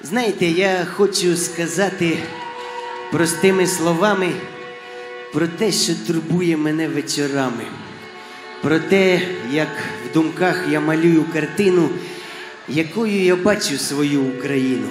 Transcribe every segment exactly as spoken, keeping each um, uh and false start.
Знаєте, я хочу сказати простими словами про те, що турбує мене вечорами. Про те, як в думках я малюю картину, якою я бачу свою Україну.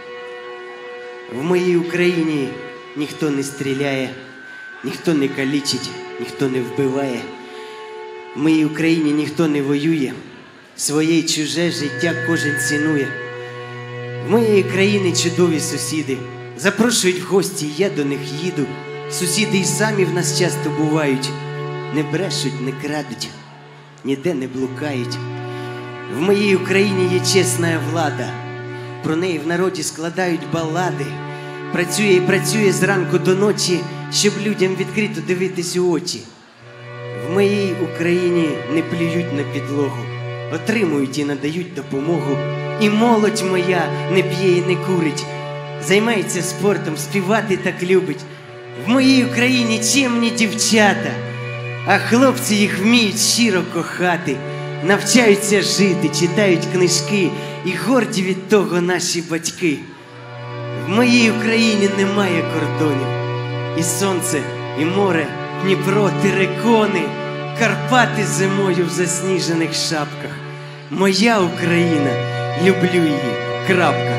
В моїй Україні ніхто не стріляє, ніхто не калічить, ніхто не вбиває. В моїй Україні ніхто не воює, своє й чуже життя кожен цінує. В моєї країни чудові сусіди, запрошують в гості, я до них їду. Сусіди й самі в нас часто бувають, не брешуть, не крадуть, ніде не блукають. В моїй Україні є чесна влада, про неї в народі складають балади. Працює і працює зранку до ночі, щоб людям відкрито дивитись у очі. В моїй Україні не плюють на підлогу, отримують і надають допомогу. І молодь моя не п'є і не курить, займається спортом, співати так любить. В моїй Україні чемні дівчата, а хлопці їх вміють щиро кохати. Навчаються жити, читають книжки, і горді від того наші батьки. В моїй Україні немає кордонів, і сонце, і море, Дніпро, терикони, Карпати зимою в засніжених шапках. Моя Україна, люблю її, крапка.